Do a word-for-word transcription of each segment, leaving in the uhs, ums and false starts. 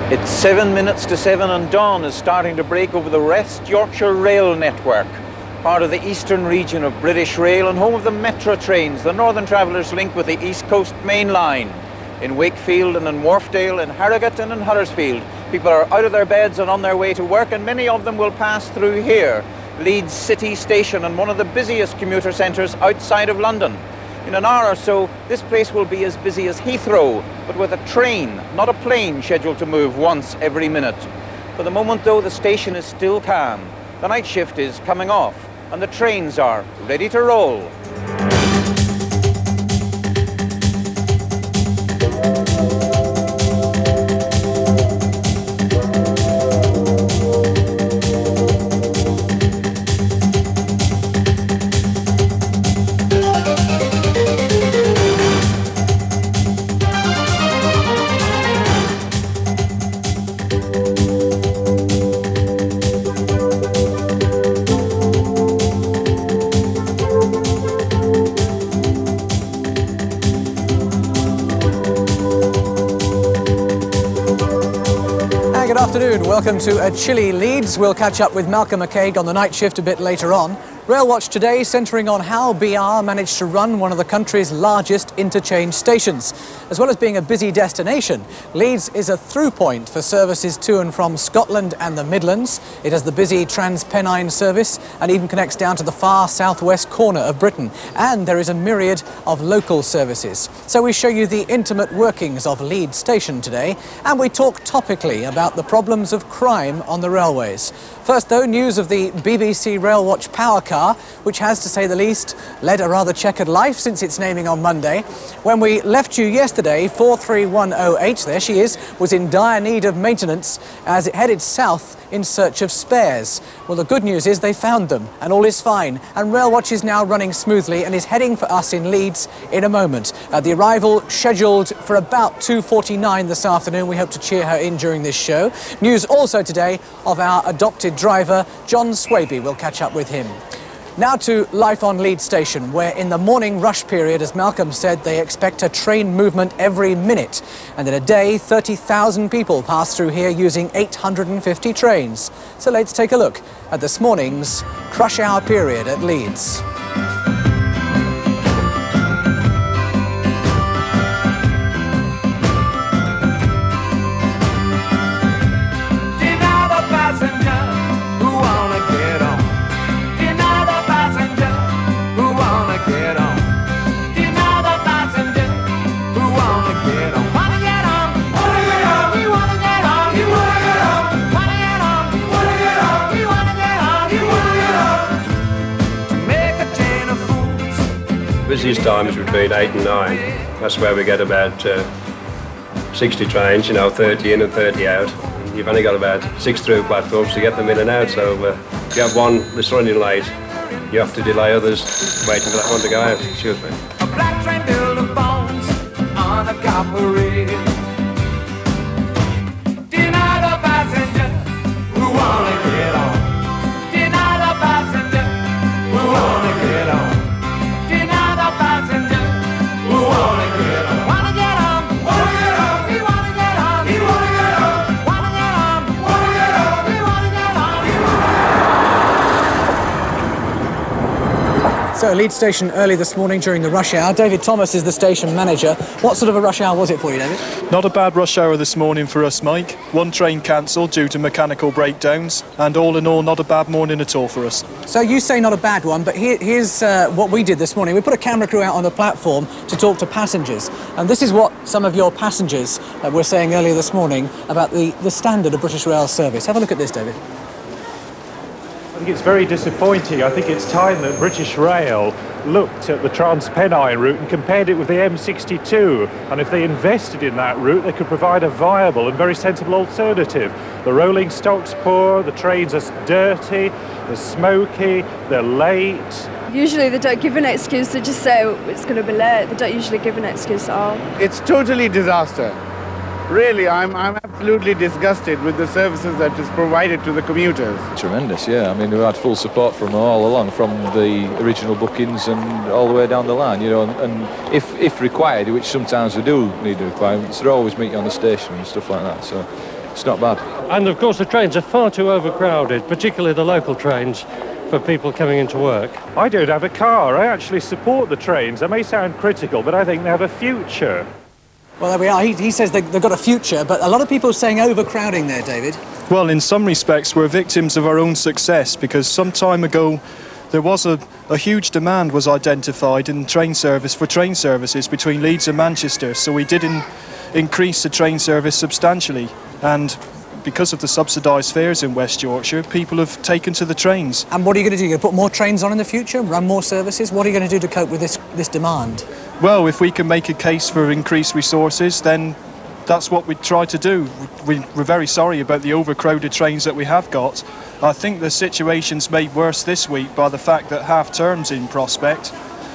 It's seven minutes to seven and dawn is starting to break over the West Yorkshire Rail network, part of the eastern region of British Rail and home of the Metro trains, the Northern Travellers link with the East Coast mainline. In Wakefield and in Wharfdale, in Harrogate and in Huddersfield, people are out of their beds and on their way to work, and many of them will pass through here, Leeds City Station, and one of the busiest commuter centres outside of London. In an hour or so, this place will be as busy as Heathrow, but with a train, not a plane, scheduled to move once every minute. For the moment, though, the station is still calm. The night shift is coming off, and the trains are ready to roll. Good afternoon, welcome to a chilly Leeds. We'll catch up with Malcolm McCaig on the night shift a bit later on. Railwatch today centring on how B R managed to run one of the country's largest interchange stations. As well as being a busy destination, Leeds is a through point for services to and from Scotland and the Midlands. It has the busy Trans-Pennine service and even connects down to the far southwest corner of Britain. And there is a myriad of local services. So we show you the intimate workings of Leeds Station today, and we talk topically about the problems of crime on the railways. First though, news of the B B C Railwatch power car, which has, to say the least, led a rather checkered life since its naming on Monday. When we left you yesterday, four three one oh eight, there she is, was in dire need of maintenance as it headed south in search of spares. Well, the good news is they found them and all is fine, and Railwatch is now running smoothly and is heading for us in Leeds in a moment. Uh, the arrival scheduled for about two forty-nine this afternoon. We hope to cheer her in during this show. News also today of our adopted driver, John Swaby. We'll catch up with him. Now to life on Leeds Station, where in the morning rush period, as Malcolm said, they expect a train movement every minute. And in a day, thirty thousand people pass through here using eight hundred fifty trains. So let's take a look at this morning's crush hour period at Leeds. Busiest time is between eight and nine. That's where we get about uh, sixty trains, you know, thirty in and thirty out. And you've only got about six through platforms to get them in and out, so uh, if you have one that's running late, you have to delay others waiting for that one to go out. Excuse me. A black train building bones on a copper rail. Deny the passenger who wanna get on. Deny the passenger who wanna get on. So, Leeds Station early this morning during the rush hour. David Thomas is the station manager. What sort of a rush hour was it for you, David? Not a bad rush hour this morning for us, Mike. One train cancelled due to mechanical breakdowns, and all in all, not a bad morning at all for us. So you say not a bad one, but here, here's uh, what we did this morning. We put a camera crew out on the platform to talk to passengers, and this is what some of your passengers uh, were saying earlier this morning about the, the standard of British Rail service. Have a look at this, David. I think it's very disappointing. I think it's time that British Rail looked at the Trans-Pennine route and compared it with the M sixty-two. And if they invested in that route, they could provide a viable and very sensible alternative. The rolling stock's poor, the trains are dirty, they're smoky, they're late. Usually they don't give an excuse, they just say it's going to be late. They don't usually give an excuse at all. It's totally disaster. Really, I'm, I'm absolutely disgusted with the services that is provided to the commuters. Tremendous, yeah. I mean, we've had full support from them all along, from the original bookings and all the way down the line, you know, and, and if, if required, which sometimes we do need the requirements, they're always meet you on the station and stuff like that, so it's not bad. And of course the trains are far too overcrowded, particularly the local trains, for people coming into work. I don't have a car. I actually support the trains. I may sound critical, but I think they have a future. Well, there we are. He, he says they, they've got a future, but a lot of people are saying overcrowding there, David. Well, in some respects, we're victims of our own success, because some time ago there was a, a huge demand was identified in train service for train services between Leeds and Manchester, so we did in, increase the train service substantially, and because of the subsidised fares in West Yorkshire, people have taken to the trains. And what are you going to do? You're going to put more trains on in the future, run more services? What are you going to do to cope with this, this demand? Well, if we can make a case for increased resources, then that's what we try to do. We, we're very sorry about the overcrowded trains that we have got. I think the situation's made worse this week by the fact that half-term's in prospect,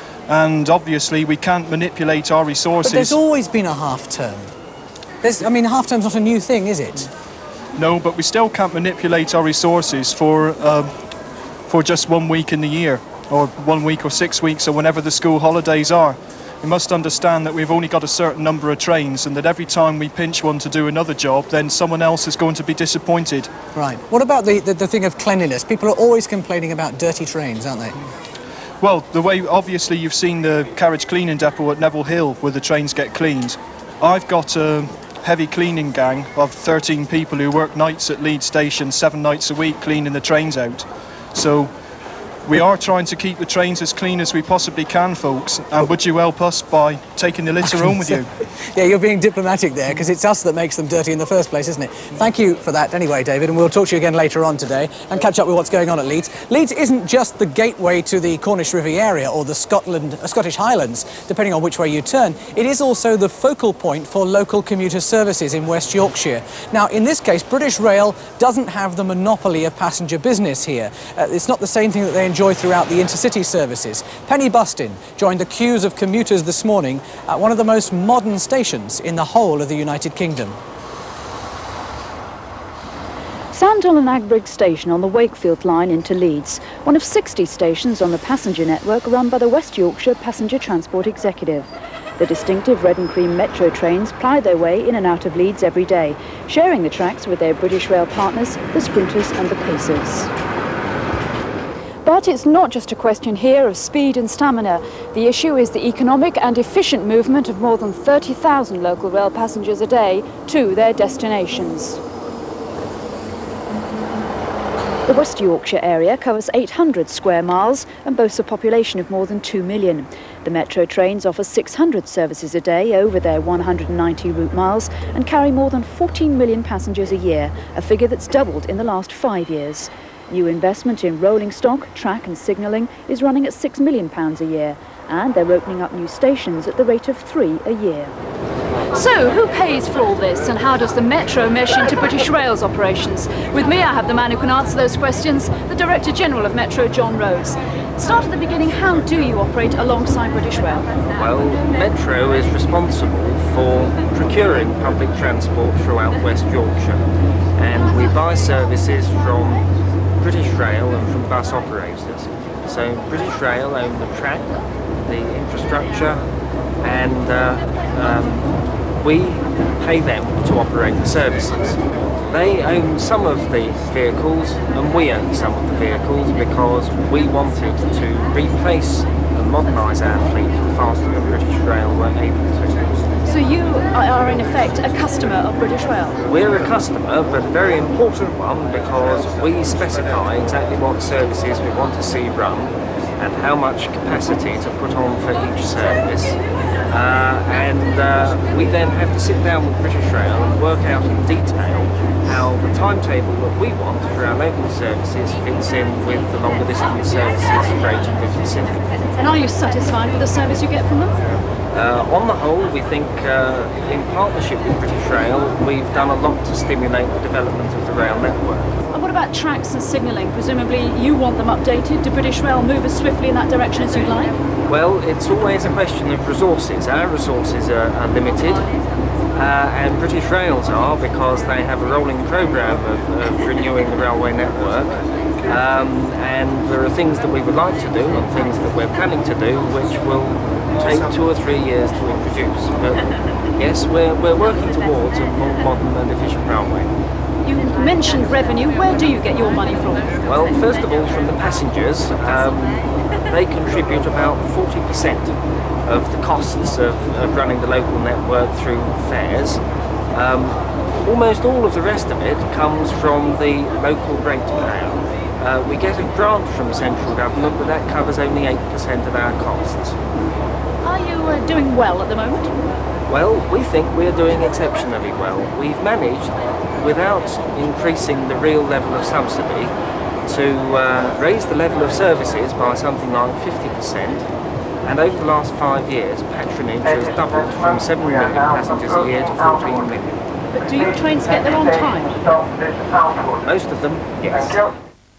and obviously we can't manipulate our resources. But there's always been a half-term. There's, I mean, half-term's not a new thing, is it? No, but we still can't manipulate our resources for, um, for just one week in the year, or one week or six weeks, or whenever the school holidays are. We must understand that we've only got a certain number of trains, and that every time we pinch one to do another job, then someone else is going to be disappointed. Right. What about the, the, the thing of cleanliness? People are always complaining about dirty trains, aren't they? Well, the way, obviously, you've seen the carriage cleaning depot at Neville Hill, where the trains get cleaned. I've got a heavy cleaning gang of thirteen people who work nights at Leeds Station, seven nights a week, cleaning the trains out. So we are trying to keep the trains as clean as we possibly can, folks. And would you help us by taking the litter home with you? Yeah, you're being diplomatic there, because it's us that makes them dirty in the first place, isn't it? Thank you for that anyway, David, and we'll talk to you again later on today and catch up with what's going on at Leeds. Leeds isn't just the gateway to the Cornish Riviera or the Scotland, uh, Scottish Highlands, depending on which way you turn. It is also the focal point for local commuter services in West Yorkshire. Now, in this case, British Rail doesn't have the monopoly of passenger business here. Uh, it's not the same thing that they enjoy throughout the intercity services. Penny Bustin joined the queues of commuters this morning at one of the most modern stations in the whole of the United Kingdom. Sandal and Agbrigg Station on the Wakefield line into Leeds, one of sixty stations on the passenger network run by the West Yorkshire Passenger Transport Executive. The distinctive red and cream metro trains ply their way in and out of Leeds every day, sharing the tracks with their British Rail partners, the Sprinters and the Pacers. But it's not just a question here of speed and stamina. The issue is the economic and efficient movement of more than thirty thousand local rail passengers a day to their destinations. The West Yorkshire area covers eight hundred square miles and boasts a population of more than two million. The metro trains offer six hundred services a day over their one hundred ninety route miles and carry more than fourteen million passengers a year, a figure that's doubled in the last five years. New investment in rolling stock, track and signalling is running at six million pounds a year, and they're opening up new stations at the rate of three a year. So, who pays for all this, and how does the Metro mesh into British Rail's operations? With me, I have the man who can answer those questions, the Director General of Metro, John Rhodes. Start at the beginning, how do you operate alongside British Rail? Well, Metro is responsible for procuring public transport throughout West Yorkshire, and we buy services from British Rail and from bus operators. So British Rail own the track, the infrastructure, and uh, um, we pay them to operate the services. They own some of the vehicles and we own some of the vehicles because we wanted to replace and modernise our fleet faster than British Rail were able to. So you are in effect a customer of British Rail? We're a customer, but a very important one, because we specify exactly what services we want to see run and how much capacity to put on for each service. Uh, and uh, we then have to sit down with British Rail and work out in detail how the timetable that we want for our local services fits in with the longer distance services rated with Pacific. And are you satisfied with the service you get from them? Uh, on the whole, we think uh, in partnership with British Rail, we've done a lot to stimulate the development of the rail network. And what about tracks and signalling? Presumably you want them updated. Do British Rail move as swiftly in that direction as you'd like? Well, it's always a question of resources. Our resources are, are limited, uh, and British Rail's are, because they have a rolling programme of, of renewing the railway network. Um, and there are things that we would like to do and things that we're planning to do which will take two or three years to introduce. But yes, we're, we're working towards a more modern and efficient railway. You mentioned revenue. Where do you get your money from? Well, first of all, from the passengers. Um, they contribute about forty percent of the costs of, of running the local network through fares. Um, almost all of the rest of it comes from the local ratepayer. Uh, we get a grant from central government, but that covers only eight percent of our costs. Are you uh, doing well at the moment? Well, we think we're doing exceptionally well. We've managed, without increasing the real level of subsidy, to uh, raise the level of services by something like fifty percent. And over the last five years, patronage has doubled from seven million passengers a year to fourteen million. But do your trains get there on time? Most of them, yes.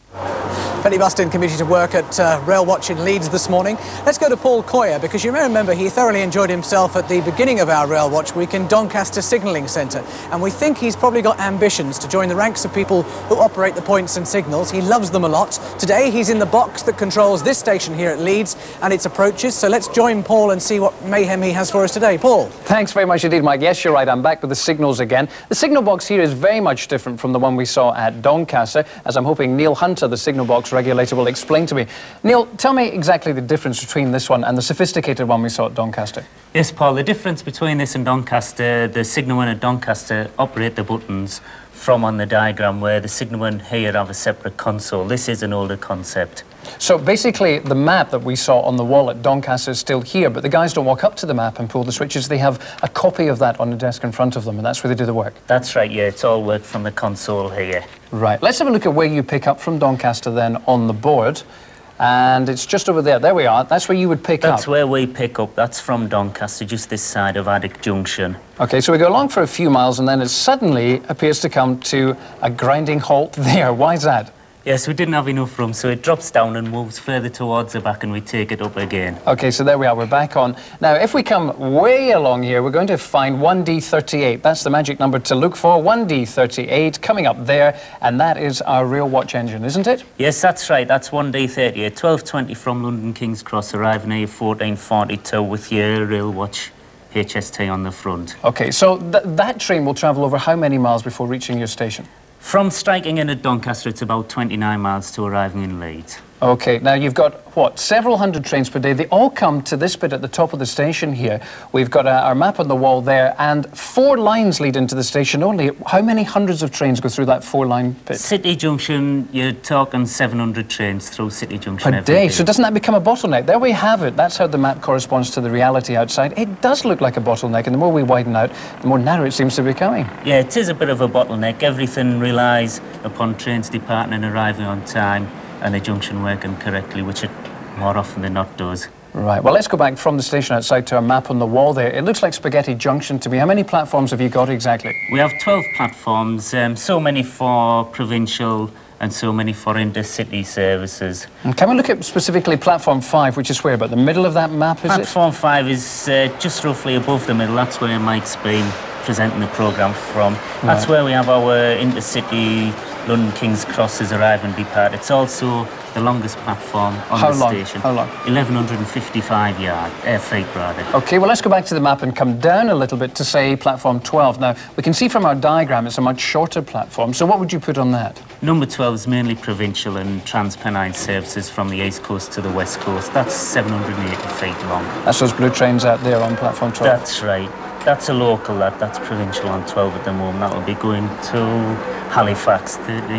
Penny Buston committed to work at uh, Railwatch in Leeds this morning. Let's go to Paul Coyer, because you may remember he thoroughly enjoyed himself at the beginning of our Railwatch week in Doncaster Signalling Centre. And we think he's probably got ambitions to join the ranks of people who operate the points and signals. He loves them a lot. Today he's in the box that controls this station here at Leeds and its approaches. So let's join Paul and see what mayhem he has for us today. Paul. Thanks very much indeed, Mike. Yes, you're right. I'm back with the signals again. The signal box here is very much different from the one we saw at Doncaster, as I'm hoping Neil Hunter, the signal box regulator, will explain to me. Neil, tell me exactly the difference between this one and the sophisticated one we saw at Doncaster. Yes, Paul, the difference between this and Doncaster, the signalmen at Doncaster operate the buttons from on the diagram, where the signalmen here have a separate console. This is an older concept. So basically the map that we saw on the wall at Doncaster is still here, but the guys don't walk up to the map and pull the switches. They have a copy of that on the desk in front of them, and that's where they do the work. That's right, yeah, it's all work from the console here. Right, let's have a look at where you pick up from Doncaster then on the board. And it's just over there. There we are. That's where you would pick up. That's where we pick up. That's from Doncaster, just this side of Addick Junction. OK, so we go along for a few miles, and then it suddenly appears to come to a grinding halt there. Why is that? Yes, we didn't have enough room, so it drops down and moves further towards the back, and we take it up again. OK, so there we are. We're back on. Now, if we come way along here, we're going to find one D thirty-eight. That's the magic number to look for. one D thirty-eight coming up there, and that is our Railwatch engine, isn't it? Yes, that's right. That's one D thirty-eight. twelve twenty from London King's Cross, arriving here fourteen forty-two with your Railwatch H S T on the front. OK, so th that train will travel over how many miles before reaching your station? From striking in at Doncaster, it's about twenty-nine miles to arriving in Leeds. OK, now you've got, what, several hundred trains per day. They all come to this bit at the top of the station here. We've got uh, our map on the wall there, and four lines lead into the station only. How many hundreds of trains go through that four-line bit? City Junction, you're talking seven hundred trains through City Junction per every day. day. So doesn't that become a bottleneck? There we have it. That's how the map corresponds to the reality outside. It does look like a bottleneck, and the more we widen out, the more narrow it seems to be becoming. Yeah, it is a bit of a bottleneck. Everything relies upon trains departing and arriving on time, and the junction working correctly, which it more often than not does. Right, well, let's go back from the station outside to our map on the wall there. It looks like Spaghetti Junction to me. How many platforms have you got exactly? We have twelve platforms, um, so many for provincial and so many for intercity services. And can we look at specifically platform five, which is where, about the middle of that map, is platform it? five is uh, just roughly above the middle. That's where Mike's been presenting the programme from. Right. That's where we have our intercity London King's Cross is arrive and depart. It's also the longest platform on How the long? station. How long? eleven fifty-five yard, uh, feet rather. OK, well, let's go back to the map and come down a little bit to, say, platform twelve. Now, we can see from our diagram it's a much shorter platform, so what would you put on that? Number twelve is mainly provincial and Transpennine services from the east coast to the west coast. That's seven hundred eighty feet long. That's those blue trains out there on platform twelve? That's right. That's a local, that, that's provincial on twelve at the moment. That will be going to Halifax,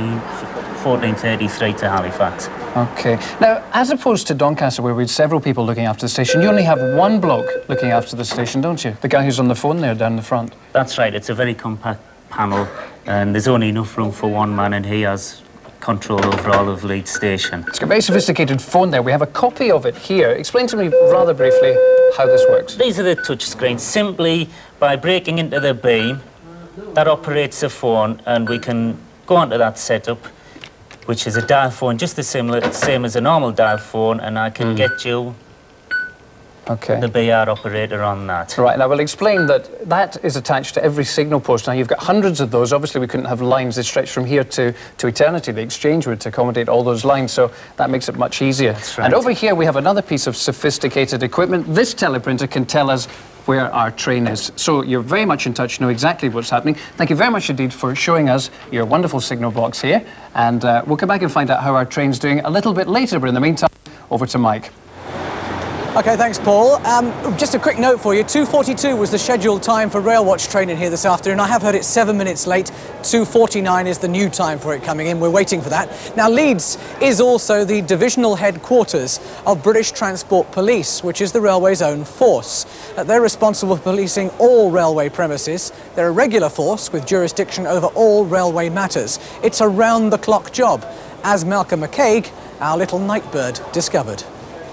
fourteen thirty-three to Halifax. OK. Now, as opposed to Doncaster, where we had several people looking after the station, you only have one bloke looking after the station, don't you? The guy who's on the phone there down the front. That's right. It's a very compact panel, and there's only enough room for one man, and he has control over all of Leeds Station. It's got a very sophisticated phone there. We have a copy of it here. Explain to me rather briefly how this works. These are the touch screens. Simply by breaking into the beam, that operates the phone, and we can go onto that setup, which is a dial phone, just the same, same as a normal dial phone, and I can mm. get you Okay. The B R operator on that. Right, now we'll explain that that is attached to every signal post. Now you've got hundreds of those. Obviously we couldn't have lines that stretch from here to, to eternity. The exchange would to accommodate all those lines, so that makes it much easier. That's right. And over here we have another piece of sophisticated equipment. This teleprinter can tell us where our train is. So you're very much in touch, know exactly what's happening. Thank you very much indeed for showing us your wonderful signal box here. And uh, we'll come back and find out how our train's doing a little bit later, but in the meantime, over to Mike. OK, thanks, Paul. Um, just a quick note for you. two forty-two was the scheduled time for Railwatch training here this afternoon. I have heard it's seven minutes late. two forty-nine is the new time for it coming in. We're waiting for that. Now, Leeds is also the divisional headquarters of British Transport Police, which is the railway's own force. Uh, they're responsible for policing all railway premises. They're a regular force with jurisdiction over all railway matters. It's a round-the-clock job, as Malcolm McCaig, our little nightbird, discovered.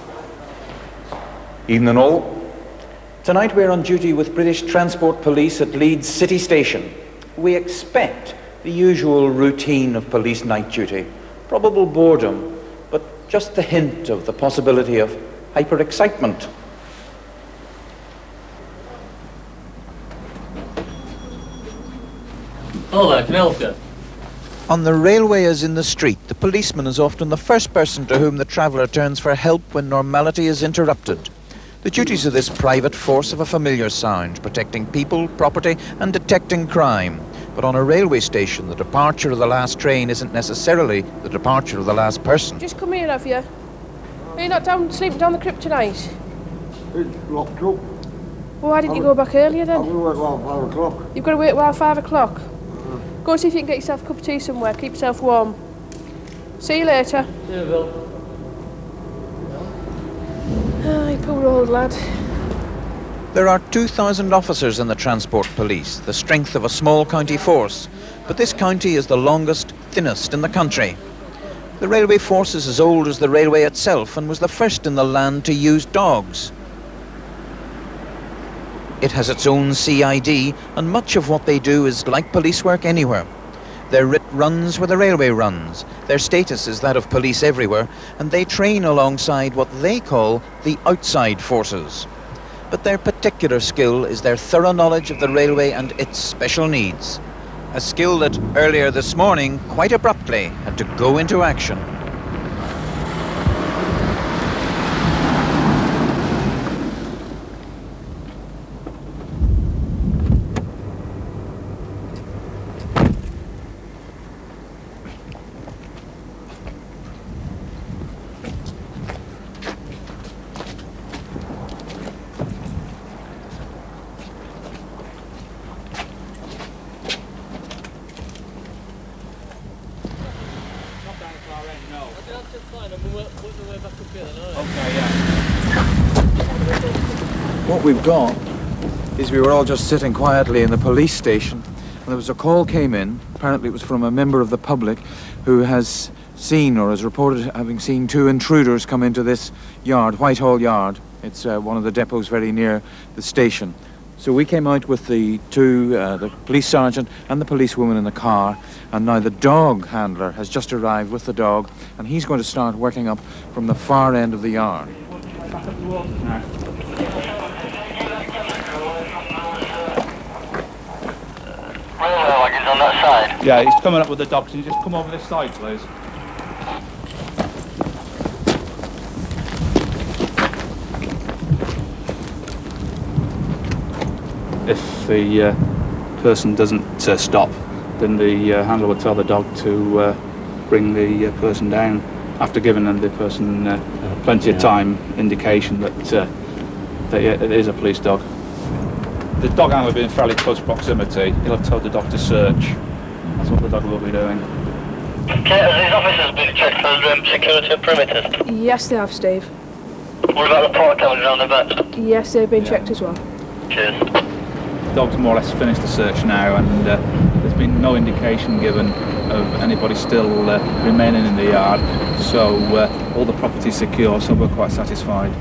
Evening all. Tonight we're on duty with British Transport Police at Leeds City Station. We expect the usual routine of police night duty, probable boredom, but just the hint of the possibility of hyper-excitement. Hello, can I help you? On the railway as in the street, the policeman is often the first person to whom the traveller turns for help when normality is interrupted. The duties of this private force have a familiar sound, protecting people, property and detecting crime. But on a railway station, the departure of the last train isn't necessarily the departure of the last person. Just come here, have you? Are you not down sleeping down the crypt tonight? It's locked up. Well, why didn't you go back earlier then? I'm going to work while five o'clock. You've got to wait while five o'clock? Go and see if you can get yourself a cup of tea somewhere. Keep yourself warm. See you later. See you, Bill. Ay, poor old lad. There are two thousand officers in the Transport Police, the strength of a small county force. But this county is the longest, thinnest in the country. The railway force is as old as the railway itself and was the first in the land to use dogs. It has its own C I D, and much of what they do is like police work anywhere. Their writ runs where the railway runs. Their status is that of police everywhere, and they train alongside what they call the outside forces. But their particular skill is their thorough knowledge of the railway and its special needs. A skill that, earlier this morning, quite abruptly, had to go into action. What we've got is we were all just sitting quietly in the police station, and there was a call came in. Apparently it was from a member of the public who has seen or has reported having seen two intruders come into this yard, Whitehall Yard. It's uh, one of the depots very near the station. So we came out with the two, uh, the police sergeant and the policewoman in the car, and now the dog handler has just arrived with the dog, and he's going to start working up from the far end of the yard. Railwatch is on that side. Yeah, he's coming up with the dog. Can you just come over this side, please? If the uh, person doesn't uh, stop, then the uh, handler will tell the dog to uh, bring the uh, person down, after giving them the person uh, plenty of time, indication that, uh, that yeah, it is a police dog. The dog handler will be in fairly close proximity. He'll have told the dog to search. That's what the dog will be doing. Okay, have these officers been checked for um, security perimeters? Yes, they have, Steve. What about the port cameras around the back? Yes, they've been checked as well. Cheers. The dog's more or less finished the search now, and uh, there's been no indication given of anybody still uh, remaining in the yard, so uh, all the property's secure, so we're quite satisfied.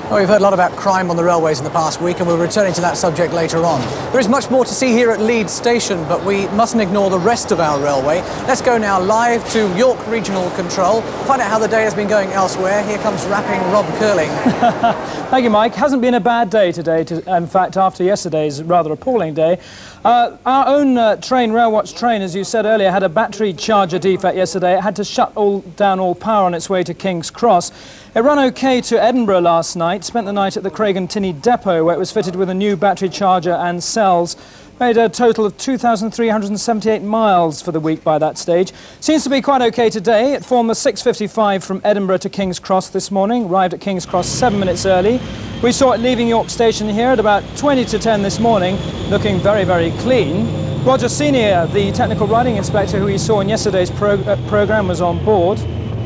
Well, we've heard a lot about crime on the railways in the past week, and we're returning to that subject later on. There is much more to see here at Leeds Station, but we mustn't ignore the rest of our railway. Let's go now live to York Regional Control, find out how the day has been going elsewhere. Here comes rapping Rob Curling. Thank you, Mike. Hasn't been a bad day today, to, in fact, after yesterday's rather appalling day. Uh, our own uh, train, Railwatch train, as you said earlier, had a battery charger defect yesterday. It had to shut all, down all power on its way to King's Cross. It ran OK to Edinburgh last night, spent the night at the Craig and Tinney depot, where it was fitted with a new battery charger and cells. Made a total of two thousand three hundred seventy-eight miles for the week by that stage. Seems to be quite OK today. It formed the six fifty-five from Edinburgh to King's Cross this morning, arrived at King's Cross seven minutes early. We saw it leaving York Station here at about twenty to ten this morning, looking very, very clean. Roger Senior, the technical riding inspector who we saw in yesterday's pro uh, programme, was on board.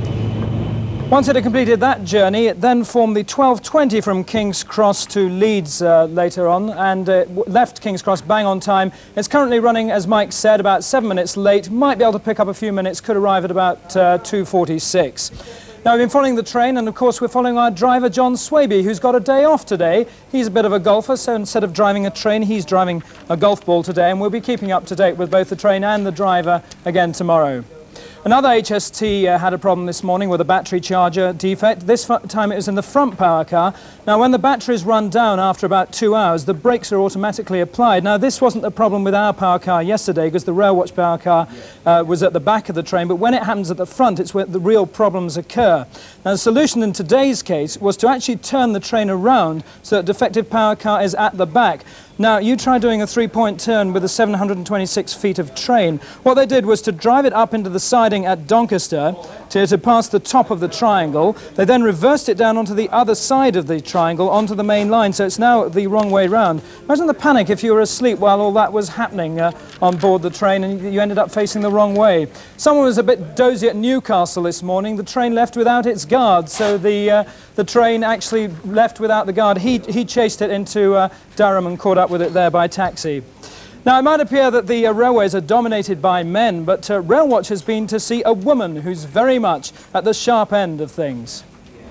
Once it had completed that journey, it then formed the twelve twenty from King's Cross to Leeds uh, later on, and uh, left King's Cross bang on time. It's currently running, as Mike said, about seven minutes late. Might be able to pick up a few minutes, could arrive at about uh, two forty-six. Now, we've been following the train, and of course we're following our driver, John Swaby, who's got a day off today. He's a bit of a golfer, so instead of driving a train, he's driving a golf ball today, and we'll be keeping up to date with both the train and the driver again tomorrow. Another H S T uh, had a problem this morning with a battery charger defect. This time it was in the front power car. Now, when the batteries run down after about two hours, the brakes are automatically applied. Now, this wasn't the problem with our power car yesterday, because the Railwatch power car uh, was at the back of the train, but when it happens at the front, it's where the real problems occur. Now, the solution in today's case was to actually turn the train around so that defective power car is at the back. Now, you try doing a three-point turn with a seven hundred twenty-six feet of train. What they did was to drive it up into the siding at Doncaster to, to pass the top of the triangle. They then reversed it down onto the other side of the triangle, onto the main line, so it's now the wrong way round. Imagine the panic if you were asleep while all that was happening uh, on board the train and you ended up facing the wrong way. Someone was a bit dozy at Newcastle this morning. The train left without its guard, so the, uh, the train actually left without the guard. He, he chased it into uh, Durham and caught up with it there by taxi. Now, it might appear that the uh, railways are dominated by men, but uh, Railwatch has been to see a woman who's very much at the sharp end of things.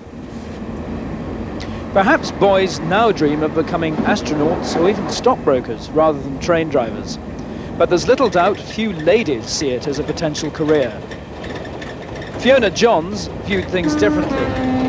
Perhaps boys now dream of becoming astronauts or even stockbrokers rather than train drivers. But there's little doubt few ladies see it as a potential career. Fiona Johns viewed things differently.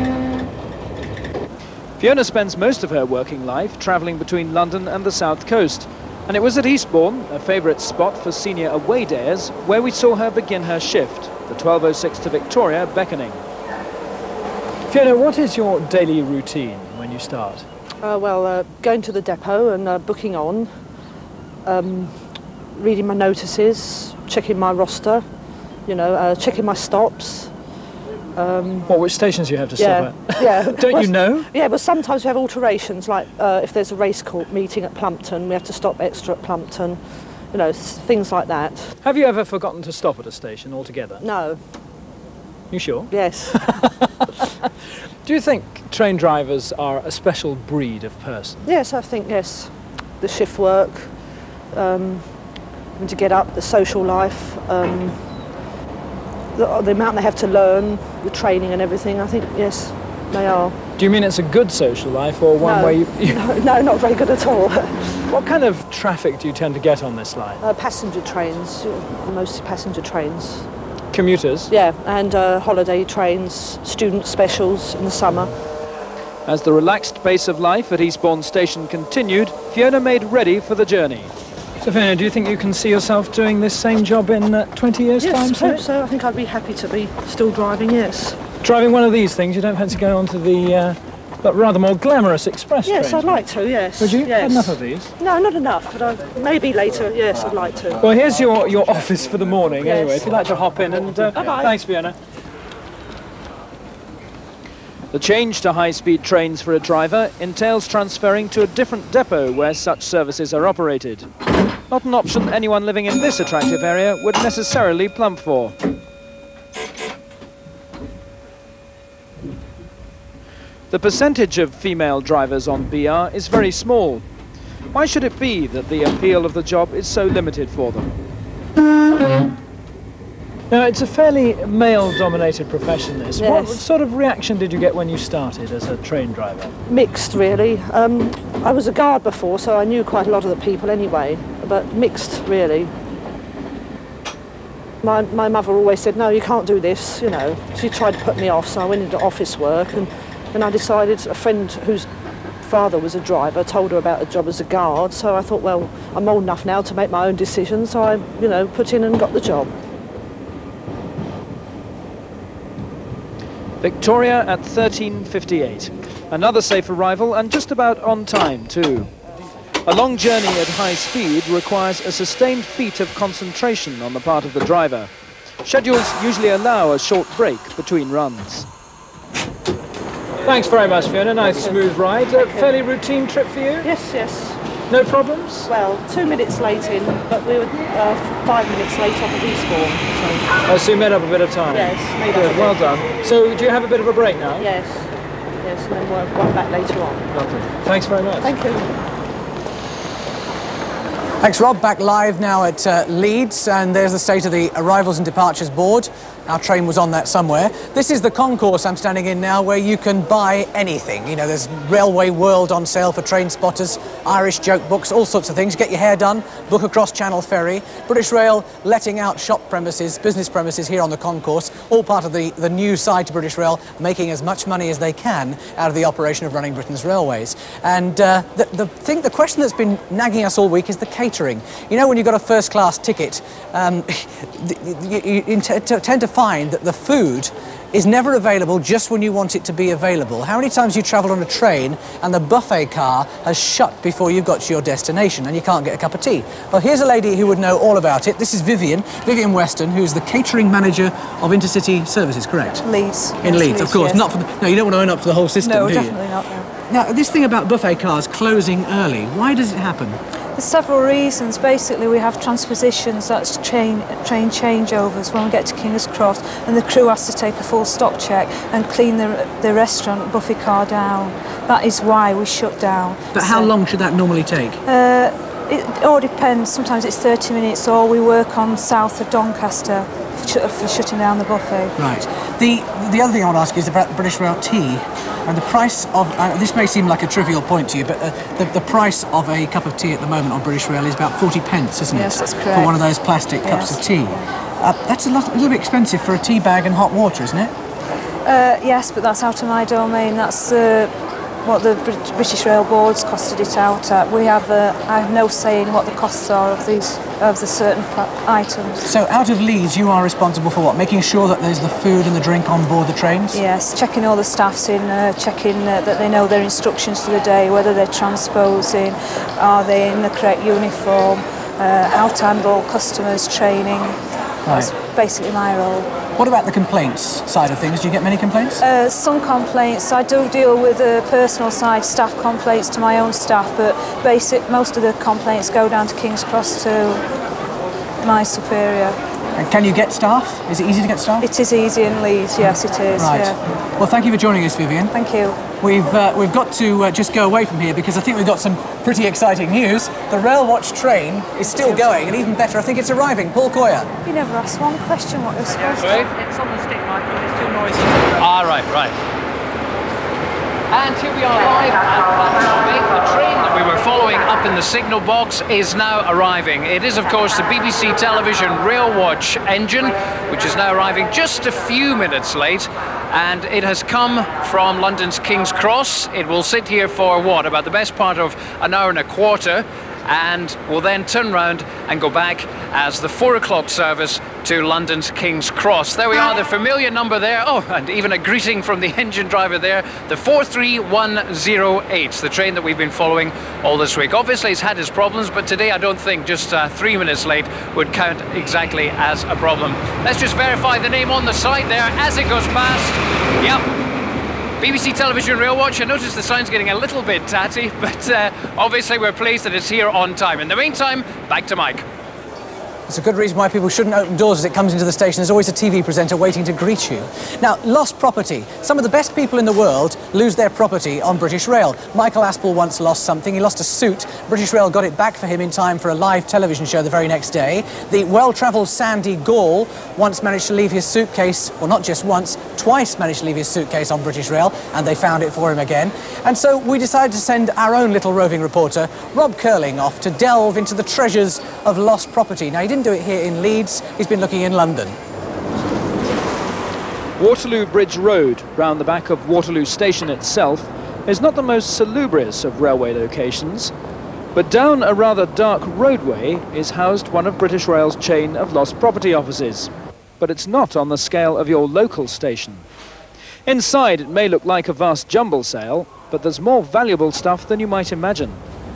Fiona spends most of her working life travelling between London and the south coast, and it was at Eastbourne, a favourite spot for senior away days, where we saw her begin her shift, the twelve oh six to Victoria beckoning. Fiona, what is your daily routine when you start? Uh, well, uh, going to the depot and uh, booking on, um, reading my notices, checking my roster, you know, uh, checking my stops. Um, what, which stations you have to yeah, stop at? Yeah. Don't well, you know? Yeah, but sometimes we have alterations, like uh, if there's a race court meeting at Plumpton, we have to stop extra at Plumpton, you know, things like that. Have you ever forgotten to stop at a station altogether? No. You sure? Yes. Do you think train drivers are a special breed of person? Yes, I think, yes. The shift work, um, having to get up, the social life, um, the, the amount they have to learn, the training and everything, I think, yes, they are. Do you mean it's a good social life or one no, where you... you... No, no, not very good at all. What kind of traffic do you tend to get on this line? Uh, passenger trains, mostly passenger trains. Commuters? Yeah, and uh, holiday trains, student specials in the summer. As the relaxed pace of life at Eastbourne Station continued, Fiona made ready for the journey. So Fiona, do you think you can see yourself doing this same job in uh, twenty years' yes, time? Yes, I hope so. I think I'd be happy to be still driving, yes. Driving one of these things, you don't fancy going on to the uh, but rather more glamorous express Yes, trains? I'd like to, yes. Would you? Yes. Had enough of these? No, not enough, but I, maybe later, yes, I'd like to. Well, here's your, your office for the morning, yes. Anyway, if you'd like to hop in and... Uh, Bye-bye. Thanks, Fiona. The change to high-speed trains for a driver entails transferring to a different depot where such services are operated. Not an option anyone living in this attractive area would necessarily plump for. The percentage of female drivers on B R is very small. Why should it be that the appeal of the job is so limited for them? Now, it's a fairly male-dominated profession, this. Yes. What sort of reaction did you get when you started as a train driver? Mixed, really. Um, I was a guard before, so I knew quite a lot of the people anyway, but mixed, really. My, my mother always said, no, you can't do this, you know. She tried to put me off, so I went into office work, and, and I decided, a friend whose father was a driver told her about a job as a guard, so I thought, well, I'm old enough now to make my own decisions, so I, you know, put in and got the job. Victoria at thirteen fifty-eight. Another safe arrival, and just about on time, too. A long journey at high speed requires a sustained feat of concentration on the part of the driver. Schedules usually allow a short break between runs. Thanks very much, Fiona. Nice smooth ride. A fairly routine trip for you? Yes, yes. No problems? Well, two minutes late in, but we were uh, five minutes late off of Eastbourne. So. Oh, so you made up a bit of time? Yes, made Good, up a well bit. done. So do you have a bit of a break now? Yes, yes, and then we'll one back later on. Lovely. Thanks very much. Thank you. Thanks, Rob. Back live now at uh, Leeds, and there's the state of the arrivals and departures board. Our train was on that somewhere. This is the concourse I'm standing in now, where you can buy anything. You know, there's Railway World on sale for train spotters, Irish joke books, all sorts of things. Get your hair done, book a cross-channel ferry. British Rail letting out shop premises, business premises here on the concourse, all part of the, the new side to British Rail, making as much money as they can out of the operation of running Britain's railways. And uh, the, the, thing, the question that's been nagging us all week is the catering. You know, when you've got a first-class ticket, um, you, you tend to find that the food is never available just when you want it to be available. How many times you travel on a train and the buffet car has shut before you've got to your destination and you can't get a cup of tea? Well, here's a lady who would know all about it. This is Vivian, Vivian Weston, who's the catering manager of Intercity Services, correct? Leeds. In yes, Leeds, of course. yes. Not for the, no, you don't want to own up to the whole system, no, do you? No, definitely not. No. Now, this thing about buffet cars closing early, why does it happen? There's several reasons. Basically, we have transpositions, that's train, train changeovers when we get to King's Cross, and the crew has to take a full stock check and clean the, the restaurant buffet car down. That is why we shut down. But so, how long should that normally take? Uh, it all depends. Sometimes it's thirty minutes, or we work on south of Doncaster for, sh for shutting down the buffet. Right. The, the other thing I want to ask you is about British Rail tea. And the price of, uh, this may seem like a trivial point to you, but uh, the, the price of a cup of tea at the moment on British Rail is about forty pence, isn't yes, it? Yes, that's correct. For one of those plastic yes. cups of tea. Uh, that's a, lot, a little bit expensive for a tea bag and hot water, isn't it? Uh, yes, but that's out of my domain. That's uh, what the British Rail Board's costed it out at. We have, uh, I have no say in what the costs are of these, of the certain items. So out of Leeds, you are responsible for what? Making sure that there's the food and the drink on board the trains? Yes, checking all the staffs in, uh, checking uh, that they know their instructions for the day, whether they're transposing, are they in the correct uniform, uh, how to handle customers, training. That's right. basically my role. What about the complaints side of things? Do you get many complaints? Uh, some complaints. I do deal with the personal side, staff complaints to my own staff, but basic, most of the complaints go down to King's Cross to my superior. And can you get staff? Is it easy to get staff? It is easy in Leeds, yes it is. Right. Yeah. Well, thank you for joining us, Vivian. Thank you. We've, uh, we've got to uh, just go away from here because I think we've got some pretty exciting news. The Railwatch train is still going, and even better, I think it's arriving. Paul Coyer. You never asked one question what you're supposed to. It's on the stick, Michael. It's too noisy. Ah, right, right. And here we are live at Rugby. The train that we were following up in the signal box is now arriving. It is, of course, the B B C television Railwatch engine, which is now arriving just a few minutes late. And it has come from London's King's Cross. It will sit here for, what, about the best part of an hour and a quarter, and will then turn round and go back as the four o'clock service to London's King's Cross. There we are, the familiar number there. Oh, and even a greeting from the engine driver there. The four three one zero eight, the train that we've been following all this week. Obviously, it's had its problems, but today I don't think just uh, three minutes late would count exactly as a problem. Let's just verify the name on the side there as it goes past. Yep. B B C Television Railwatch. I notice the sound's getting a little bit tatty, but uh, obviously we're pleased that it's here on time. In the meantime, back to Mike. It's a good reason why people shouldn't open doors as it comes into the station. There's always a T V presenter waiting to greet you. Now, lost property. Some of the best people in the world lose their property on British Rail. Michael Aspel once lost something. He lost a suit. British Rail got it back for him in time for a live television show the very next day. The well-travelled Sandy Gall once managed to leave his suitcase, or not just once, twice managed to leave his suitcase on British Rail, and they found it for him again. And so we decided to send our own little roving reporter, Rob Curling, off to delve into the treasures of lost property. Now, he didn't do it here in Leeds, he's been looking in London. Waterloo Bridge Road, round the back of Waterloo Station itself, is not the most salubrious of railway locations, but down a rather dark roadway is housed one of British Rail's chain of lost property offices. But it's not on the scale of your local station. Inside it may look like a vast jumble sale, but there's more valuable stuff than you might imagine.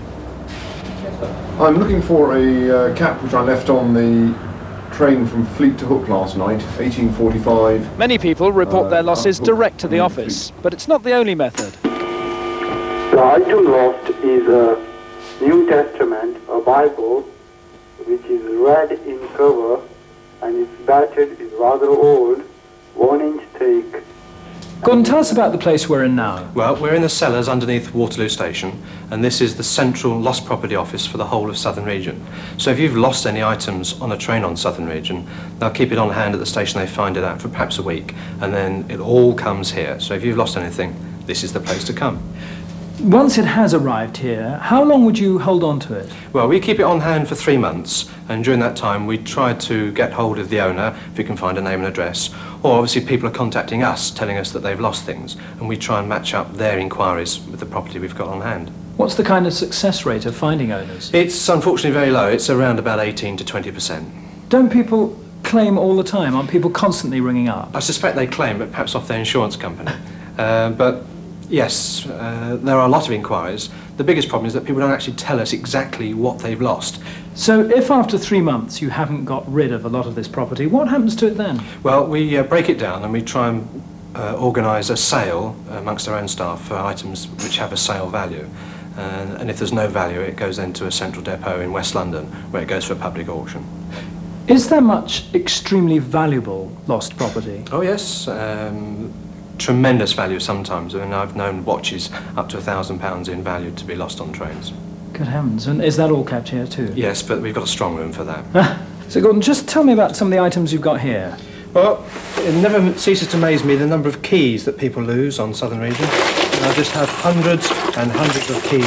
I'm looking for a uh, cap which I left on the train from Fleet to Hook last night, eighteen forty-five. Many people report uh, their losses direct to the office, but it's not the only method. The item lost is a New Testament, a Bible, which is red in cover and its battered, is rather old, one inch thick. Gordon, tell us about the place we're in now. Well, we're in the cellars underneath Waterloo Station, and this is the central lost property office for the whole of Southern Region. So if you've lost any items on a train on Southern Region, they'll keep it on hand at the station. They find it out for perhaps a week, and then it all comes here. So if you've lost anything, this is the place to come. Once it has arrived here, how long would you hold on to it? Well, we keep it on hand for three months, and during that time we try to get hold of the owner, if we can find a name and address, or obviously people are contacting us, telling us that they've lost things, and we try and match up their inquiries with the property we've got on hand. What's the kind of success rate of finding owners? It's unfortunately very low. It's around about eighteen to twenty percent. Don't people claim all the time? Aren't people constantly ringing up? I suspect they claim, but perhaps off their insurance company. uh, but yes, uh, there are a lot of inquiries. The biggest problem is that people don't actually tell us exactly what they've lost. So if after three months you haven't got rid of a lot of this property, what happens to it then? Well, we uh, break it down and we try and uh, organise a sale amongst our own staff for items which have a sale value. Uh, and if there's no value, it goes then to a central depot in West London, where it goes for public auction. Is there much extremely valuable lost property? Oh yes. Um, tremendous value sometimes, and I've known watches up to a thousand pounds in value to be lost on trains. Good heavens, and is that all kept here too? Yes, but we've got a strong room for that. So Gordon, just tell me about some of the items you've got here. Well, it never ceases to amaze me the number of keys that people lose on Southern Region. And I just have hundreds and hundreds of keys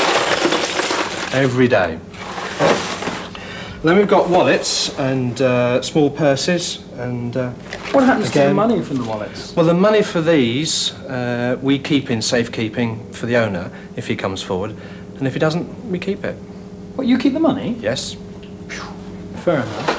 every day. Then we've got wallets and uh, small purses and... Uh, what happens again, to the money from the wallets? Well, the money for these uh, we keep in safekeeping for the owner if he comes forward, and if he doesn't, we keep it. What, you keep the money? Yes. Fair enough.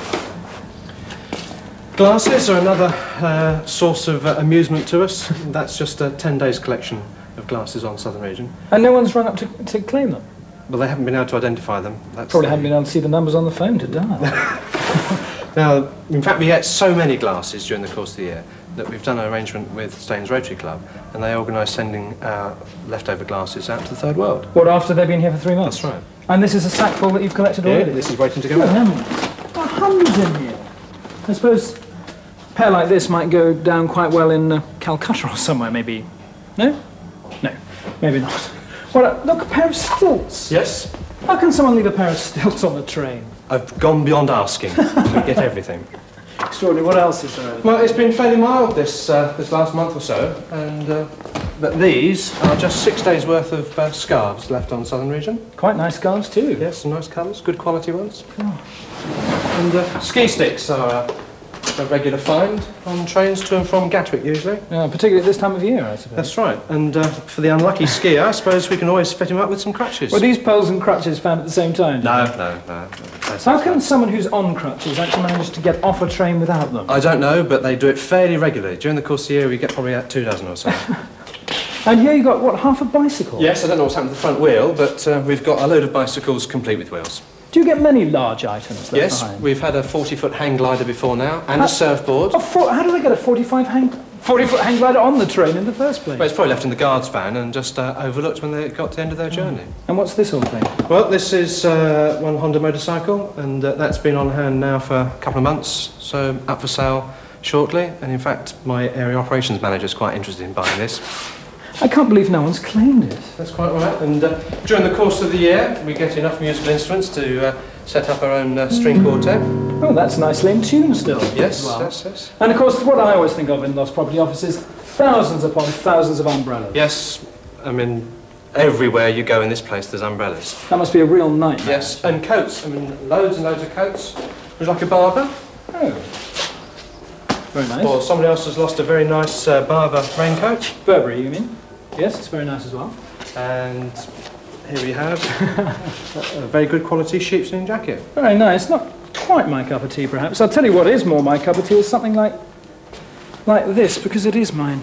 Glasses are another uh, source of uh, amusement to us. That's just a ten days collection of glasses on Southern Region. And no one's rung up to, to claim them? Well, they haven't been able to identify them. That's Probably the... haven't been able to see the numbers on the phone to dial. Now, in fact, we get so many glasses during the course of the year that we've done an arrangement with Staines Rotary Club, and they organise sending our leftover glasses out to the third world. What, after they've been here for three months? That's right. And this is a sack full that you've collected Yeah, already? this is waiting to go Good out. heavens. There are hundreds in here. I suppose a pair like this might go down quite well in uh, Calcutta or somewhere, maybe. No? No, maybe not. Well, uh, look, a pair of stilts. Yes? How can someone leave a pair of stilts on the train? I've gone beyond asking. We get everything. Extraordinary. What else is there? Well, it's been fairly mild this uh, this last month or so, and uh, but these are just six days' worth of uh, scarves left on Southern Region. Quite nice scarves too. Yes, some nice colours, good quality ones. Oh. And uh, ski sticks are uh, a regular find on trains to and from Gatwick usually. Yeah, particularly at this time of year, I suppose. That's right. And uh, for the unlucky skier, I suppose we can always fit him up with some crutches. Were these poles and crutches found at the same time? No, no, no. no. How can someone who's on crutches actually manage to get off a train without them? I don't know, but they do it fairly regularly. During the course of the year, we get probably about two dozen or so. And here you've got, what, half a bicycle? Yes, I don't know what's happened to the front wheel, but uh, we've got a load of bicycles complete with wheels. Do you get many large items left Yes, behind? we've had a forty-foot hang glider before now, and a surfboard. Oh, for, how do they get a forty-five hang, forty foot hang glider on the train in the first place? Well, it's probably left in the guard's van and just uh, overlooked when they got to the end of their journey. And what's this all thing? Well, this is uh, one Honda motorcycle, and uh, that's been on hand now for a couple of months, so up for sale shortly. And in fact, my area operations manager is quite interested in buying this. I can't believe no one's claimed it. That's quite right. And uh, during the course of the year, we get enough musical instruments to uh, set up our own uh, string quartet. Oh, that's nicely in tune still. Yes, well. yes, yes. And of course, what I always think of in lost property offices, thousands upon thousands of umbrellas. Yes, I mean, everywhere you go in this place, there's umbrellas. That must be a real nightmare. Yes, and coats. I mean, loads and loads of coats. Would you like a barber? Oh. Very nice. Or somebody else has lost a very nice uh, barber raincoat. Burberry, you mean? Yes, it's very nice as well. And here we have a very good quality sheepskin jacket. Very nice. Not quite my cup of tea, perhaps. I'll tell you what is more my cup of tea is something like, like this, because it is mine.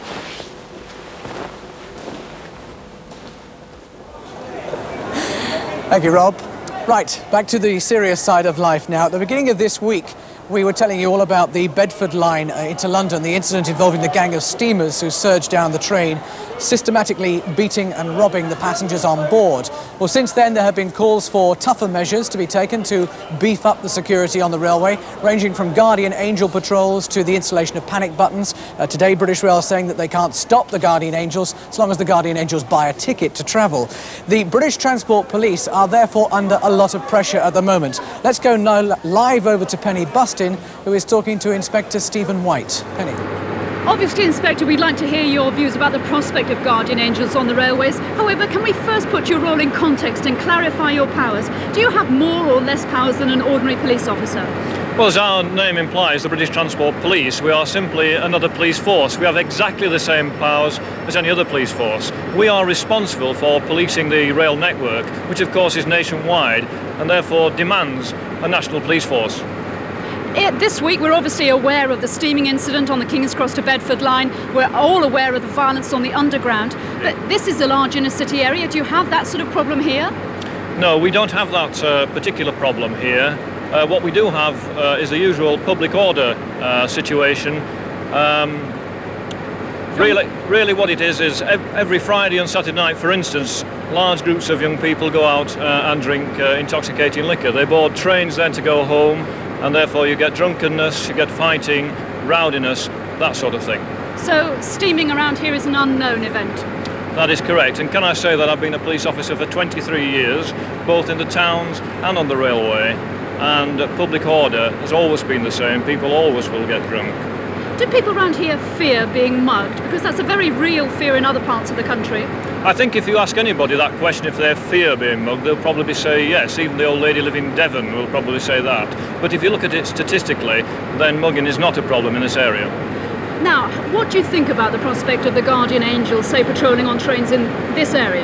Thank you, Rob. Right, back to the serious side of life now. At the beginning of this week, we were telling you all about the Bedford line uh, into London, the incident involving the gang of steamers who surged down the train, systematically beating and robbing the passengers on board. Well, since then, there have been calls for tougher measures to be taken to beef up the security on the railway, ranging from Guardian Angel patrols to the installation of panic buttons. Uh, today, British Rail saying that they can't stop the Guardian Angels as long as the Guardian Angels buy a ticket to travel. The British Transport Police are therefore under a lot of pressure at the moment. Let's go now live over to Penny Bustin, who is talking to Inspector Stephen White. Penny. Obviously, Inspector, we'd like to hear your views about the prospect of Guardian Angels on the railways. However, can we first put your role in context and clarify your powers? Do you have more or less powers than an ordinary police officer? Well, as our name implies, the British Transport Police, we are simply another police force. We have exactly the same powers as any other police force. We are responsible for policing the rail network, which of course is nationwide and therefore demands a national police force. This week, we're obviously aware of the steaming incident on the King's Cross to Bedford line. We're all aware of the violence on the underground. But this is a large inner city area. Do you have that sort of problem here? No, we don't have that uh, particular problem here. Uh, what we do have uh, is the usual public order uh, situation. Um, really, really what it is is ev every Friday and Saturday night, for instance, large groups of young people go out uh, and drink uh, intoxicating liquor. They board trains then to go home, and therefore you get drunkenness, you get fighting, rowdiness, that sort of thing. So steaming around here is an unknown event? That is correct, and can I say that I've been a police officer for twenty-three years, both in the towns and on the railway, and uh, public order has always been the same. People always will get drunk. Do people around here fear being mugged? Because that's a very real fear in other parts of the country. I think if you ask anybody that question, if they fear being mugged, they'll probably say yes. Even the old lady living in Devon will probably say that. But if you look at it statistically, then mugging is not a problem in this area. Now, what do you think about the prospect of the Guardian Angels, say, patrolling on trains in this area?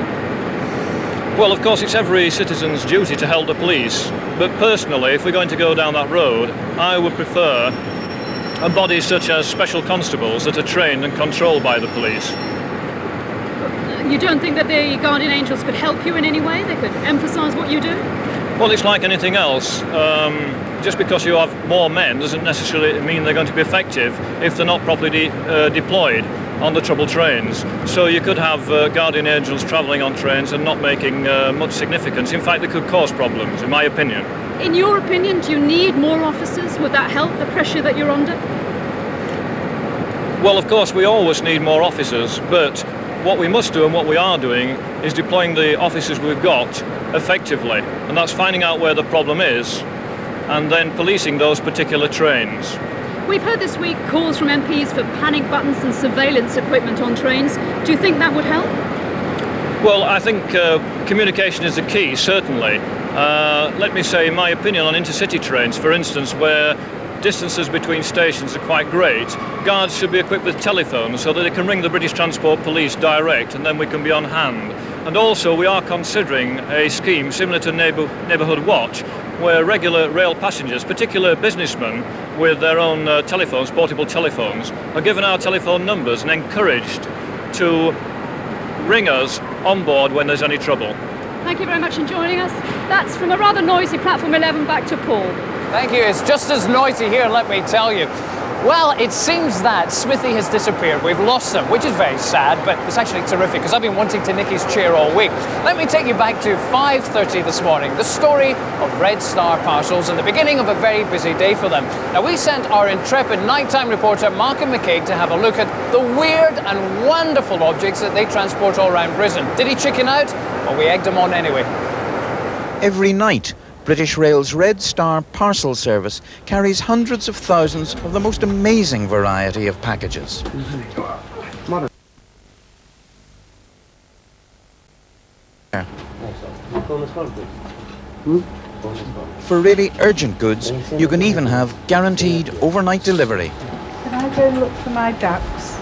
Well, of course, it's every citizen's duty to help the police. But personally, if we're going to go down that road, I would prefer a body such as special constables that are trained and controlled by the police. You don't think that the Guardian Angels could help you in any way? They could emphasise what you do? Well, it's like anything else. Um, just because you have more men doesn't necessarily mean they're going to be effective if they're not properly de uh, deployed on the troubled trains. So you could have uh, Guardian Angels travelling on trains and not making uh, much significance. In fact, they could cause problems, in my opinion. In your opinion, do you need more officers? Would that help the pressure that you're under? Well, of course, we always need more officers, but what we must do and what we are doing is deploying the officers we've got effectively, and that's finding out where the problem is and then policing those particular trains. We've heard this week calls from M Ps for panic buttons and surveillance equipment on trains. Do you think that would help? Well, I think uh, communication is the key, certainly. Uh, let me say, in my opinion, on intercity trains, for instance, where distances between stations are quite great, guards should be equipped with telephones so that they can ring the British Transport Police direct, and then we can be on hand. And also we are considering a scheme similar to Neighbour Neighbourhood Watch, where regular rail passengers, particular businessmen with their own uh, telephones, portable telephones, are given our telephone numbers and encouraged to ring us on board when there's any trouble. Thank you very much for joining us. That's from a rather noisy Platform eleven back to Paul. Thank you. It's just as noisy here, let me tell you. Well, it seems that Smithy has disappeared. We've lost him, which is very sad, but it's actually terrific because I've been wanting to nick his chair all week. Let me take you back to five thirty this morning, the story of Red Star parcels and the beginning of a very busy day for them. Now, we sent our intrepid nighttime reporter, Malcolm McCaig, to have a look at the weird and wonderful objects that they transport all around Britain. Did he chicken out? Well, we egged him on anyway. Every night, British Rail's Red Star parcel service carries hundreds of thousands of the most amazing variety of packages. For really urgent goods, you can even have guaranteed overnight delivery. Can I go and look for my ducks?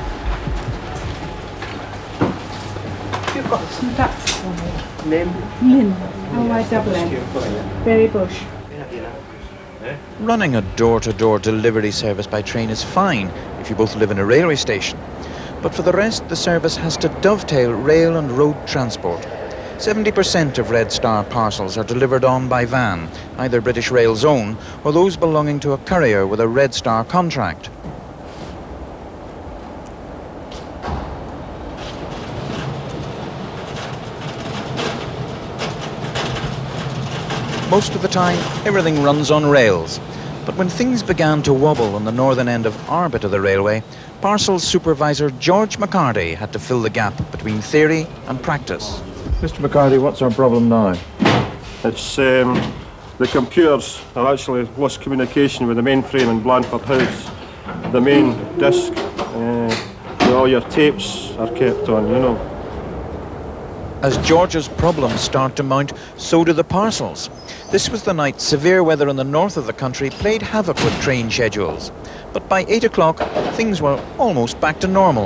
You've got some ducks for me. Lim. Lim. Oh, I double M. Berry bush. Running a door-to-door delivery service by train is fine if you both live in a railway station. But for the rest, the service has to dovetail rail and road transport. seventy percent of Red Star parcels are delivered on by van, either British Rail's own or those belonging to a courier with a Red Star contract. Most of the time, everything runs on rails. But when things began to wobble on the northern end of our bit of the railway, parcels supervisor George McCarty had to fill the gap between theory and practice. Mister McCarty, what's our problem now? It's um, the computers have actually lost communication with the mainframe in Blandford House. The main disk, uh, where all your tapes are kept on, you know. As George's problems start to mount, so do the parcels. This was the night severe weather in the north of the country played havoc with train schedules. But by eight o'clock, things were almost back to normal.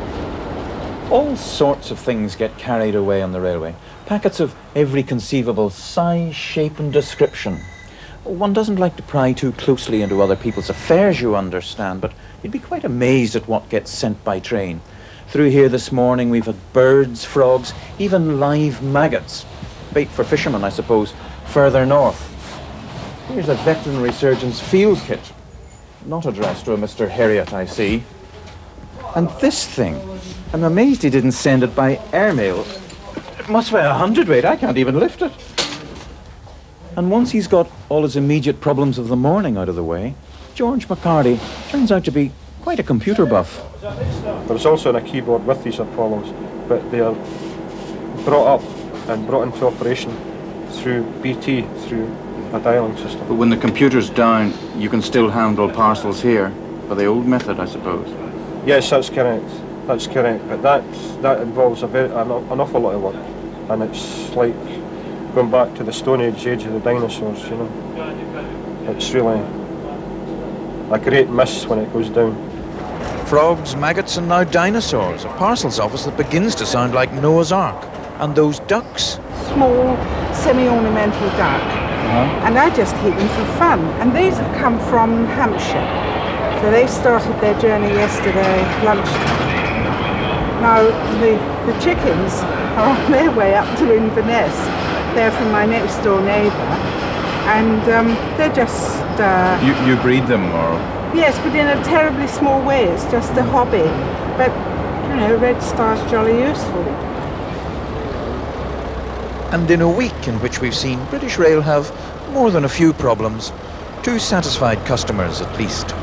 All sorts of things get carried away on the railway. Packets of every conceivable size, shape and description. One doesn't like to pry too closely into other people's affairs, you understand, but you'd be quite amazed at what gets sent by train. Through here this morning we've had birds, frogs, even live maggots. Bait for fishermen, I suppose, further north. Here's a veterinary surgeon's field kit. Not addressed to a Mister Herriot, I see. And this thing, I'm amazed he didn't send it by airmail. It must weigh a hundredweight, I can't even lift it. And once he's got all his immediate problems of the morning out of the way, George McCarty turns out to be quite a computer buff. There's also a keyboard with these problems, but they are brought up and brought into operation through B T, through a dialing system. But when the computer's down, you can still handle parcels here, by the old method, I suppose. Yes, that's correct. That's correct. But that that involves a very an, an awful lot of work, and it's like going back to the Stone Age, age of the dinosaurs. You know, it's really a great miss when it goes down. Frogs, maggots and now dinosaurs. A parcels office that begins to sound like Noah's Ark. And those ducks? Small, semi-ornamental duck. Uh-huh. And I just keep them for fun. And these have come from Hampshire. So they started their journey yesterday lunchtime. Now, the, the chickens are on their way up to Inverness. They're from my next door neighbour. And um, they're just... Uh, you, you breed them, or...? Yes, but in a terribly small way. It's just a hobby. But, you know, Red Star's jolly useful. And in a week in which we've seen British Rail have more than a few problems, two satisfied customers at least.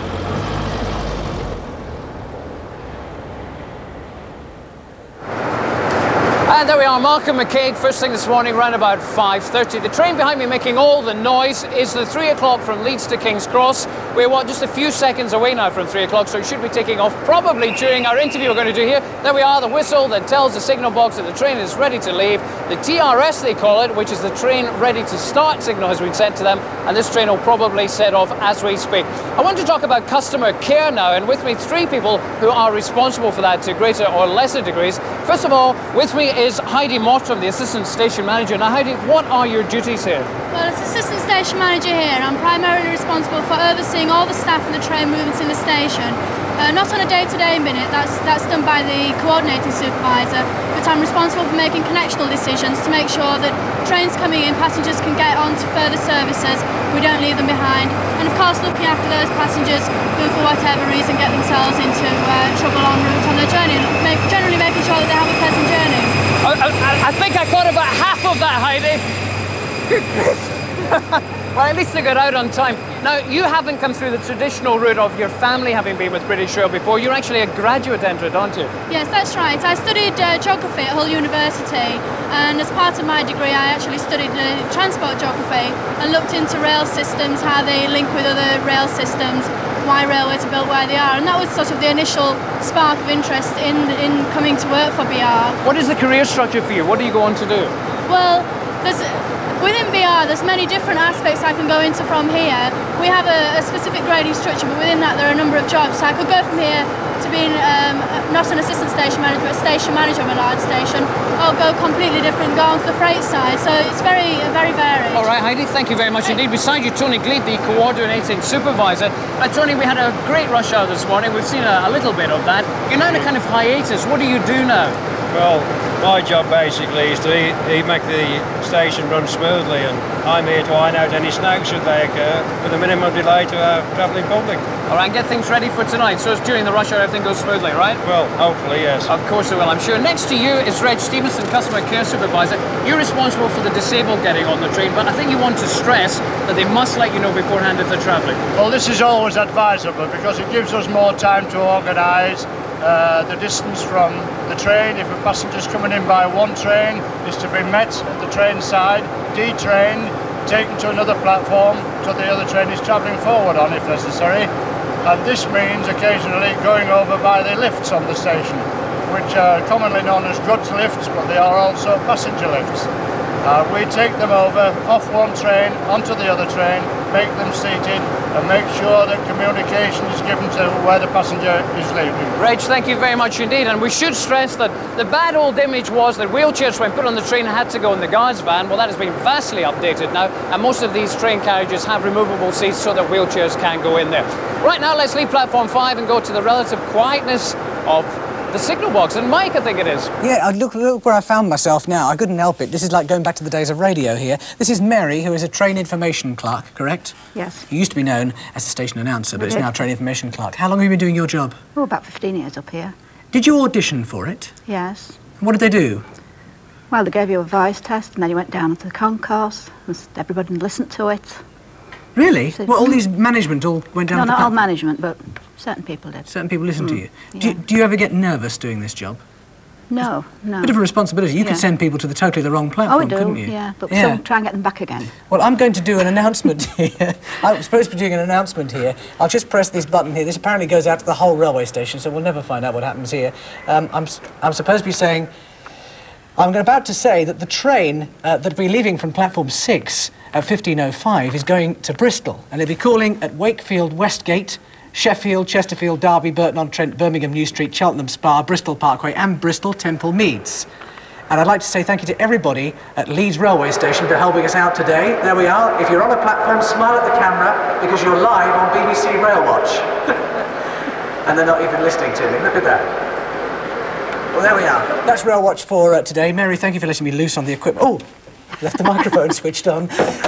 And there we are, Malcolm McCaig, first thing this morning, round about five thirty. The train behind me making all the noise is the three o'clock from Leeds to King's Cross. We're, what, just a few seconds away now from three o'clock, so it should be taking off probably during our interview we're going to do here. There we are, the whistle that tells the signal box that the train is ready to leave. The T R S, they call it, which is the train ready to start signal, has been sent to them, and this train will probably set off as we speak. I want to talk about customer care now, and with me three people who are responsible for that to greater or lesser degrees. First of all, with me is Heidi Mottram, the Assistant Station Manager. Now, Heidi, what are your duties here? Well, as Assistant Station Manager here, I'm primarily responsible for overseeing all the staff and the train movements in the station, Uh, not on a day-to-day minute, that's, that's done by the coordinating supervisor, but I'm responsible for making connectional decisions to make sure that trains coming in, passengers can get on to further services, we don't leave them behind, and of course looking after those passengers who for whatever reason get themselves into uh, trouble en route on their journey, and make, generally making sure that they have a pleasant journey. I, I, I think I caught about half of that, Heidi. Well, at least they got out on time. Now, you haven't come through the traditional route of your family having been with British Rail before. You're actually a graduate entrant, aren't you? Yes, that's right. I studied uh, geography at Hull University, and as part of my degree I actually studied uh, transport geography and looked into rail systems, how they link with other rail systems, why railways are built where they are, and that was sort of the initial spark of interest in, in coming to work for B R. What is the career structure for you? What do you go on to do? Well, there's... Within B R, there's many different aspects I can go into from here. We have a, a specific grading structure, but within that there are a number of jobs. So I could go from here to being um, not an assistant station manager, but a station manager of a large station, or go completely different, go on to the freight side. So it's very, very varied. All right, Heidi, thank you very much indeed. Beside you, Tony Gleed, the coordinating supervisor. Uh, Tony, we had a great rush hour this morning. We've seen a, a little bit of that. You're now in a kind of hiatus. What do you do now? Well, my job basically is to eat, eat, make the station run smoothly, and I'm here to iron out any snags should they occur with a minimum delay to our travelling public. All right, get things ready for tonight. So it's during the rush hour everything goes smoothly, right? Well, hopefully, yes. Of course it will, I'm sure. Next to you is Reg Stevenson, Customer Care Supervisor. You're responsible for the disabled getting on the train, but I think you want to stress that they must let you know beforehand if they're travelling. Well, this is always advisable because it gives us more time to organise Uh, the distance from the train. If a passenger's coming in by one train, is to be met at the train side, detrained, taken to another platform till the other train is travelling forward on if necessary. And this means occasionally going over by the lifts on the station, which are commonly known as goods lifts, but they are also passenger lifts. Uh, we take them over off one train onto the other train, make them seated and make sure that communication is given to where the passenger is leaving. Reg, thank you very much indeed, and we should stress that the bad old image was that wheelchairs when put on the train had to go in the guard's van. Well, that has been vastly updated now, and most of these train carriages have removable seats so that wheelchairs can go in there. Right now, let's leave platform five and go to the relative quietness of the signal box, and Mike, I think it is. Yeah, look, look where I found myself now. I couldn't help it. This is like going back to the days of radio here. This is Mary, who is a train information clerk, correct? Yes. You used to be known as a station announcer, but it's now train information clerk. How long have you been doing your job? Oh, about fifteen years up here. Did you audition for it? Yes. What did they do? Well, they gave you a voice test, and then you went down to the concourse, and everybody listened to it. Really? So, well, all these management all went down No, to the not all platform? management, but certain people did. Certain people listened Mm, to you. yeah. Do, you. do you ever get nervous doing this job? No, no. Bit of a responsibility. You Yeah. could send people to the totally the wrong Oh, platform, we do, couldn't you? yeah, but we Yeah. still try and get them back again. Well, I'm going to do an announcement here. I'm supposed to be doing an announcement here. I'll just press this button here. This apparently goes out to the whole railway station, so we'll never find out what happens here. Um, I'm, s- I'm supposed to be saying... I'm about to say that the train uh, that'll be leaving from platform six at fifteen oh five is going to Bristol, and it'll be calling at Wakefield Westgate, Sheffield, Chesterfield, Derby, Burton-on-Trent, Birmingham New Street, Cheltenham Spa, Bristol Parkway and Bristol Temple Meads. And I'd like to say thank you to everybody at Leeds Railway Station for helping us out today. There we are. If you're on a platform, smile at the camera because you're live on B B C Railwatch. And they're not even listening to me. Look at that. Well, there we are. That's Railwatch for uh, today. Mary, thank you for letting me loose on the equipment. Oh, left the microphone switched on.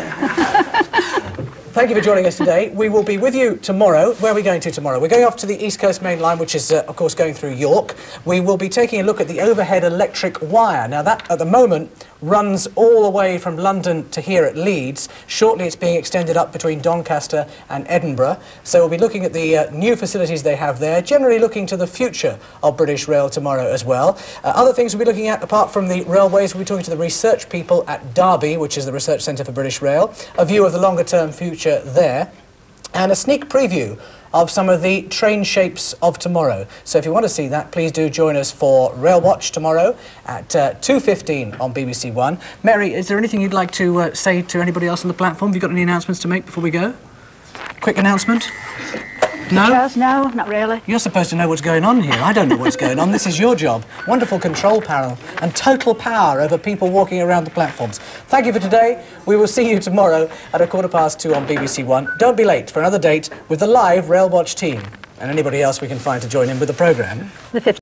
Thank you for joining us today. We will be with you tomorrow. Where are we going to tomorrow? We're going off to the East Coast Main Line, which is, uh, of course, going through York. We will be taking a look at the overhead electric wire. Now, that, at the moment, runs all the way from London to here at Leeds. Shortly, it's being extended up between Doncaster and Edinburgh. So we'll be looking at the uh, new facilities they have there, generally looking to the future of British Rail tomorrow as well. Uh, other things we'll be looking at, apart from the railways, we'll be talking to the research people at Derby, which is the Research Centre for British Rail, a view of the longer-term future there, and a sneak preview of some of the train shapes of tomorrow. So if you want to see that, please do join us for Railwatch tomorrow at uh, two fifteen on B B C One. Mary, is there anything you'd like to uh, say to anybody else on the platform? Have you got any announcements to make before we go? Quick announcement? No? Pictures? No, not really. You're supposed to know what's going on here. I don't know what's going on. This is your job. Wonderful control panel and total power over people walking around the platforms. Thank you for today. We will see you tomorrow at a quarter past two on B B C One. Don't be late for another date with the live Railwatch team. and anybody else we can find to join in with the programme. The